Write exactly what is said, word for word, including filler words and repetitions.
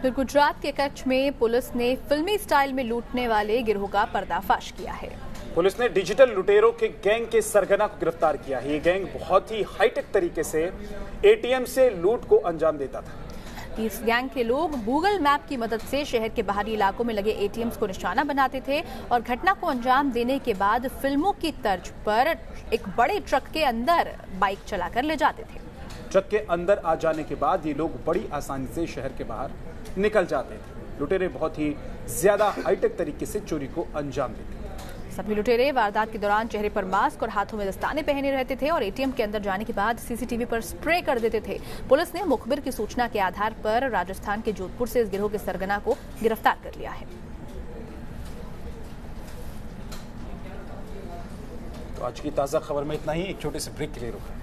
फिर गुजरात के कच्छ में पुलिस ने फिल्मी स्टाइल में लूटने वाले गिरोह का पर्दाफाश किया है। पुलिस ने डिजिटल लुटेरों के गैंग के सरगना को गिरफ्तार किया है। ये गैंग बहुत ही हाईटेक तरीके से एटीएम से लूट को अंजाम देता था। इस गैंग के लोग गूगल मैप की मदद से शहर के बाहरी इलाकों में लगे एटीएम्स को निशाना बनाते थे और घटना को अंजाम देने के बाद फिल्मों की तर्ज पर एक बड़े ट्रक के अंदर बाइक चलाकर ले जाते थे। ट्रक के अंदर आ जाने के बाद ये लोग बड़ी आसानी से शहर के बाहर निकल जाते थे। लुटेरे बहुत ही ज्यादा हाईटेक तरीके से चोरी को अंजाम देते थे। सभी लुटेरे वारदात के दौरान चेहरे पर मास्क और हाथों में दस्ताने पहने रहते थे और एटीएम के अंदर जाने के बाद सीसीटीवी पर स्प्रे कर देते थे। पुलिस ने मुखबिर की सूचना के आधार पर राजस्थान के जोधपुर से इस गिरोह के सरगना को गिरफ्तार कर लिया है। तो आज की ताजा खबर में इतना ही। एक छोटे से ब्रेक के लिए रुका।